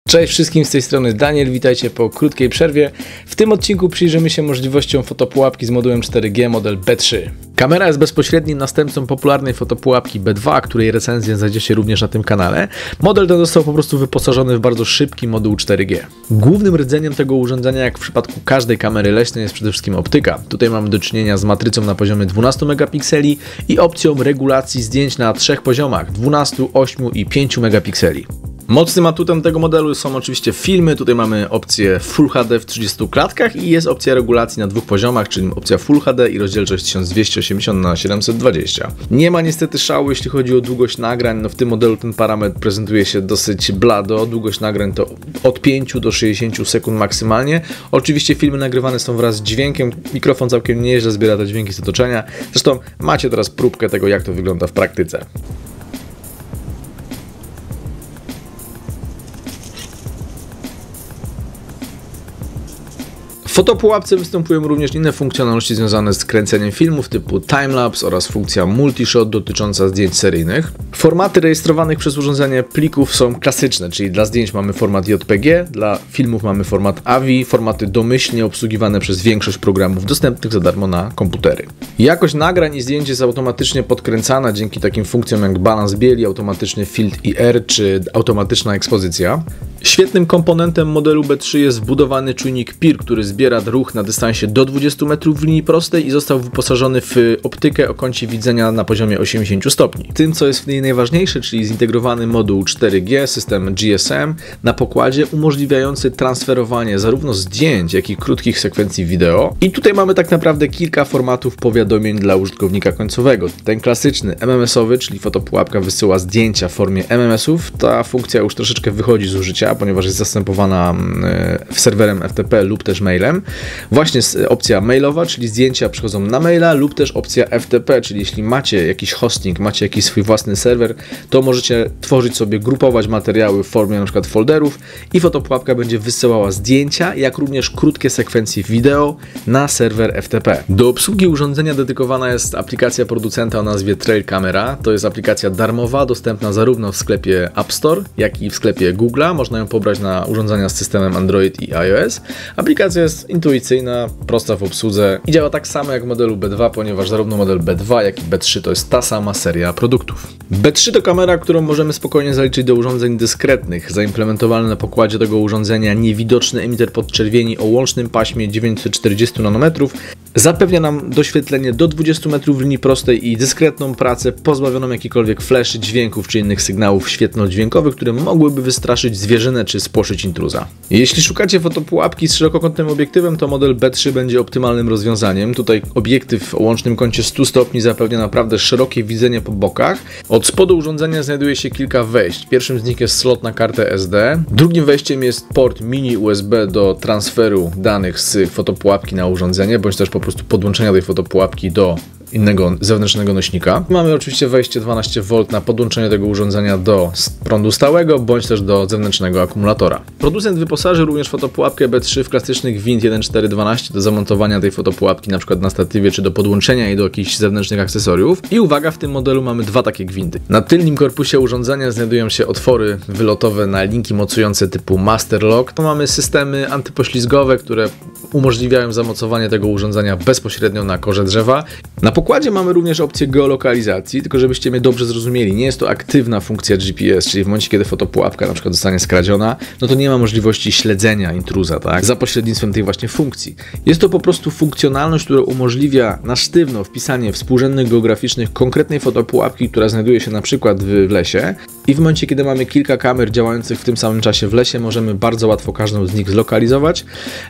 Cześć wszystkim, z tej strony Daniel, witajcie po krótkiej przerwie. W tym odcinku przyjrzymy się możliwościom fotopułapki z modułem 4G model B3. Kamera jest bezpośrednim następcą popularnej fotopułapki B2, której recenzję znajdziecie również na tym kanale. Model ten został po prostu wyposażony w bardzo szybki moduł 4G. Głównym rdzeniem tego urządzenia, jak w przypadku każdej kamery leśnej, jest przede wszystkim optyka. Tutaj mamy do czynienia z matrycą na poziomie 12 megapikseli i opcją regulacji zdjęć na 3 poziomach: 12, 8 i 5 megapikseli. Mocnym atutem tego modelu są oczywiście filmy. Tutaj mamy opcję Full HD w 30 klatkach i jest opcja regulacji na 2 poziomach, czyli opcja Full HD i rozdzielczość 1280 na 720. Nie ma niestety szału, jeśli chodzi o długość nagrań. No w tym modelu ten parametr prezentuje się dosyć blado. Długość nagrań to od 5 do 60 sekund maksymalnie. Oczywiście filmy nagrywane są wraz z dźwiękiem. Mikrofon całkiem nieźle zbiera te dźwięki z otoczenia. Zresztą macie teraz próbkę tego, jak to wygląda w praktyce. W fotopułapce występują również inne funkcjonalności związane z kręceniem filmów typu timelapse oraz funkcja multishot dotycząca zdjęć seryjnych. Formaty rejestrowanych przez urządzenie plików są klasyczne, czyli dla zdjęć mamy format JPG, dla filmów mamy format AVI, formaty domyślnie obsługiwane przez większość programów dostępnych za darmo na komputery. Jakość nagrań i zdjęć jest automatycznie podkręcana dzięki takim funkcjom jak balans bieli, automatyczny filtr IR czy automatyczna ekspozycja. Świetnym komponentem modelu B3 jest wbudowany czujnik PIR, który zbiera ruch na dystansie do 20 metrów w linii prostej i został wyposażony w optykę o kącie widzenia na poziomie 80 stopni. Tym, co jest w niej najważniejsze, czyli zintegrowany moduł 4G, system GSM na pokładzie umożliwiający transferowanie zarówno zdjęć, jak i krótkich sekwencji wideo. I tutaj mamy tak naprawdę kilka formatów powiadomień dla użytkownika końcowego. Ten klasyczny MMS-owy, czyli fotopułapka wysyła zdjęcia w formie MMS-ów. Ta funkcja już troszeczkę wychodzi z użycia, ponieważ jest zastępowana serwerem FTP lub też mailem. Właśnie opcja mailowa, czyli zdjęcia przychodzą na maila, lub też opcja FTP, czyli jeśli macie jakiś hosting, macie jakiś swój własny serwer, to możecie tworzyć sobie, grupować materiały w formie na przykład folderów i fotopułapka będzie wysyłała zdjęcia, jak również krótkie sekwencje wideo na serwer FTP. Do obsługi urządzenia dedykowana jest aplikacja producenta o nazwie Trail Camera. To jest aplikacja darmowa, dostępna zarówno w sklepie App Store, jak i w sklepie Google'a. Można ją pobrać na urządzenia z systemem Android i iOS. Aplikacja jest intuicyjna, prosta w obsłudze i działa tak samo jak w modelu B2, ponieważ zarówno model B2, jak i B3 to jest ta sama seria produktów. B3 to kamera, którą możemy spokojnie zaliczyć do urządzeń dyskretnych. Zaimplementowany na pokładzie tego urządzenia niewidoczny emiter podczerwieni o łącznym paśmie 940 nanometrów zapewnia nam doświetlenie do 20 metrów w linii prostej i dyskretną pracę pozbawioną jakichkolwiek fleszy, dźwięków czy innych sygnałów świetlno-dźwiękowych, które mogłyby wystraszyć zwierzynę czy spłoszyć intruza. Jeśli szukacie fotopułapki z szerokokątnym obiektywem, to model B3 będzie optymalnym rozwiązaniem. Tutaj obiektyw o łącznym kącie 100 stopni zapewnia naprawdę szerokie widzenie po bokach. Od spodu urządzenia znajduje się kilka wejść. Pierwszym z nich jest slot na kartę SD. Drugim wejściem jest port mini USB do transferu danych z fotopułapki na urządzenie, bądź też po prostu podłączenia tej fotopułapki do innego zewnętrznego nośnika. Mamy oczywiście wejście 12V na podłączenie tego urządzenia do prądu stałego, bądź też do zewnętrznego akumulatora. Producent wyposaży również fotopułapkę B3 w klasyczny gwint 1.4.12 do zamontowania tej fotopułapki np. na statywie, czy do podłączenia jej do jakichś zewnętrznych akcesoriów. I uwaga, w tym modelu mamy dwa takie gwinty. Na tylnym korpusie urządzenia znajdują się otwory wylotowe na linki mocujące typu Master Lock. To mamy systemy antypoślizgowe, które umożliwiają zamocowanie tego urządzenia bezpośrednio na korze drzewa. Na pokładzie mamy również opcję geolokalizacji, tylko żebyście mnie dobrze zrozumieli, nie jest to aktywna funkcja GPS, czyli w momencie, kiedy fotopułapka na przykład zostanie skradziona, no to nie ma możliwości śledzenia intruza, tak, za pośrednictwem tej właśnie funkcji. Jest to po prostu funkcjonalność, która umożliwia na sztywno wpisanie współrzędnych geograficznych konkretnej fotopułapki, która znajduje się na przykład w lesie, i w momencie, kiedy mamy kilka kamer działających w tym samym czasie w lesie, możemy bardzo łatwo każdą z nich zlokalizować,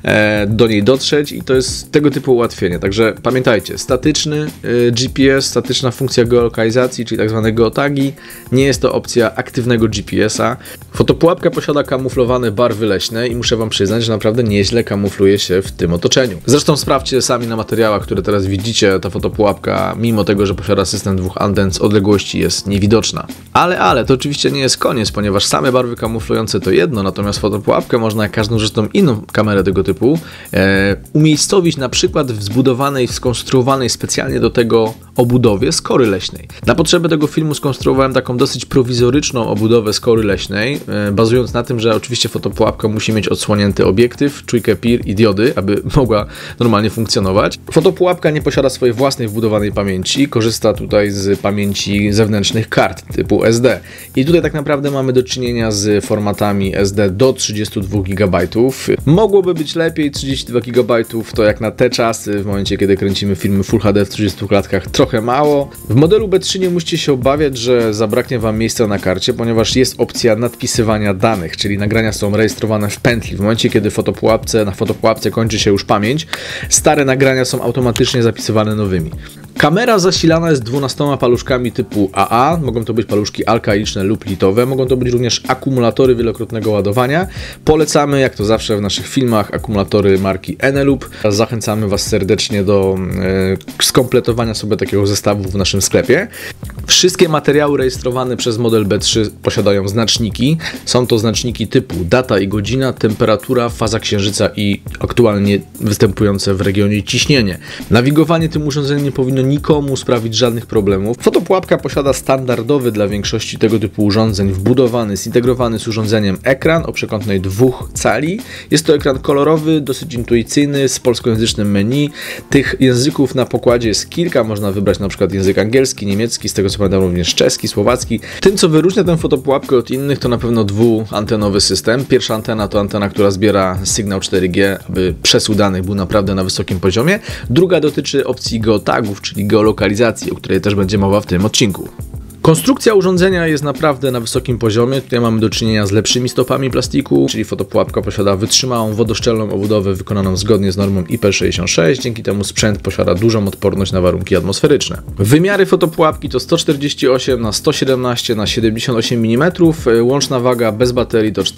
do niej dotrzeć, i to jest tego typu ułatwienie. Także pamiętajcie, statyczny GPS, statyczna funkcja geolokalizacji, czyli tak zwane geotagi, nie jest to opcja aktywnego GPS-a. Fotopułapka posiada kamuflowane barwy leśne i muszę wam przyznać, że naprawdę nieźle kamufluje się w tym otoczeniu. Zresztą sprawdźcie sami na materiałach, które teraz widzicie, ta fotopułapka, mimo tego, że posiada system 2 anten, z odległości jest niewidoczna. Ale to oczywiście nie jest koniec, ponieważ same barwy kamuflujące to jedno, natomiast fotopułapkę można, jak każdą zresztą inną kamerę tego typu, umiejscowić na przykład w zbudowanej, skonstruowanej specjalnie do tego obudowie skory leśnej. Na potrzeby tego filmu skonstruowałem taką dosyć prowizoryczną obudowę skory leśnej, bazując na tym, że oczywiście fotopułapka musi mieć odsłonięty obiektyw, czujkę PIR i diody, aby mogła normalnie funkcjonować. Fotopułapka nie posiada swojej własnej wbudowanej pamięci, korzysta tutaj z pamięci zewnętrznych kart typu SD. I tutaj tak naprawdę mamy do czynienia z formatami SD do 32 GB. Mogłoby być lepiej, 32 GB to jak na te czasy, w momencie kiedy kręcimy filmy Full HD w 30 klatkach, trochę mało. W modelu B3 nie musicie się obawiać, że zabraknie Wam miejsca na karcie, ponieważ jest opcja nadpisywania danych, czyli nagrania są rejestrowane w pętli. W momencie, kiedy na fotopułapce kończy się już pamięć, stare nagrania są automatycznie zapisywane nowymi. Kamera zasilana jest 12 paluszkami typu AA, mogą to być paluszki alkailiczne lub litowe, mogą to być również akumulatory wielokrotnego ładowania. Polecamy, jak to zawsze w naszych filmach, akumulatory marki Eneloop. Zachęcamy Was serdecznie do skompletowania sobie takiego zestawu w naszym sklepie. Wszystkie materiały rejestrowane przez model B3 posiadają znaczniki. Są to znaczniki typu data i godzina, temperatura, faza księżyca i aktualnie występujące w regionie ciśnienie. Nawigowanie tym urządzeniem nie powinno nikomu sprawić żadnych problemów. Fotopułapka posiada standardowy dla większości tego typu urządzeń wbudowany, zintegrowany z urządzeniem ekran o przekątnej 2 cali. Jest to ekran kolorowy, dosyć intuicyjny, z polskojęzycznym menu. Tych języków na pokładzie jest kilka, można wybrać na przykład język angielski, niemiecki, z tego co pamiętam również czeski, słowacki. Tym, co wyróżnia tę fotopułapkę od innych, to na pewno dwuantenowy system. Pierwsza antena to antena, która zbiera sygnał 4G, aby przesył danych był naprawdę na wysokim poziomie. Druga dotyczy opcji geotagów, czyli geolokalizacji, o której też będzie mowa w tym odcinku. Konstrukcja urządzenia jest naprawdę na wysokim poziomie. Tutaj mamy do czynienia z lepszymi stopami plastiku, czyli fotopułapka posiada wytrzymałą, wodoszczelną obudowę wykonaną zgodnie z normą IP66. Dzięki temu sprzęt posiada dużą odporność na warunki atmosferyczne. Wymiary fotopułapki to 148 na 117 na 78 mm. Łączna waga bez baterii to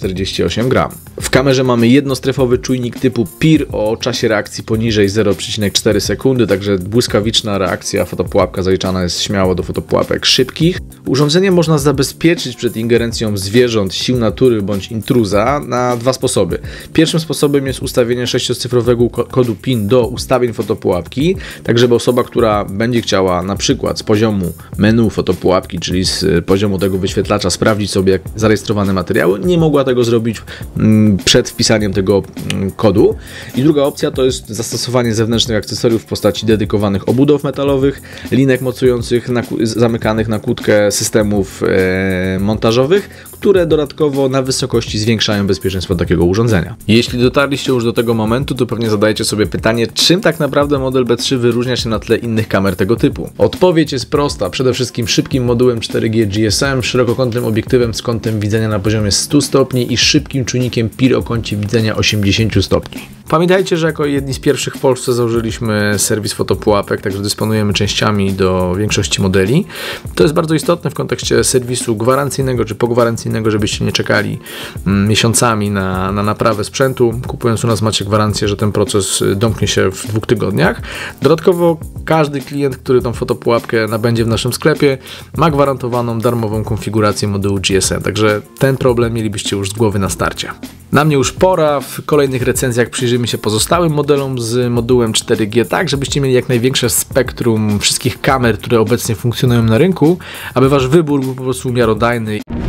448 g. W kamerze mamy jednostrefowy czujnik typu PIR o czasie reakcji poniżej 0,4 sekundy, także błyskawiczna reakcja. Fotopułapka zaliczana jest śmiało do fotopułapek szybkich. Urządzenie można zabezpieczyć przed ingerencją zwierząt, sił natury bądź intruza na dwa sposoby. Pierwszym sposobem jest ustawienie 6-cyfrowego kodu PIN do ustawień fotopułapki, tak żeby osoba, która będzie chciała na przykład z poziomu menu fotopułapki, czyli z poziomu tego wyświetlacza sprawdzić sobie zarejestrowane materiały, nie mogła tego zrobić przed wpisaniem tego kodu. I druga opcja to jest zastosowanie zewnętrznych akcesoriów w postaci dedykowanych obudow metalowych, linek mocujących, zamykanych na kłódkę systemów montażowych, które dodatkowo na wysokości zwiększają bezpieczeństwo takiego urządzenia. Jeśli dotarliście już do tego momentu, to pewnie zadajecie sobie pytanie, czym tak naprawdę model B3 wyróżnia się na tle innych kamer tego typu. Odpowiedź jest prosta. Przede wszystkim szybkim modułem 4G GSM, szerokokątnym obiektywem z kątem widzenia na poziomie 100 stopni i szybkim czujnikiem PIR o kącie widzenia 80 stopni. Pamiętajcie, że jako jedni z pierwszych w Polsce założyliśmy serwis fotopułapek, także dysponujemy częściami do większości modeli. To jest bardzo istotne w kontekście serwisu gwarancyjnego czy pogwarancyjnego, żebyście nie czekali miesiącami na naprawę sprzętu. Kupując u nas macie gwarancję, że ten proces domknie się w 2 tygodniach. Dodatkowo każdy klient, który tą fotopułapkę nabędzie w naszym sklepie, ma gwarantowaną darmową konfigurację modułu GSM, także ten problem mielibyście już z głowy na starcie. Na mnie już pora. W kolejnych recenzjach przyjrzymy się pozostałym modelom z modułem 4G, tak żebyście mieli jak największe spektrum wszystkich kamer, które obecnie funkcjonują na rynku, aby wasz wybór był po prostu miarodajny.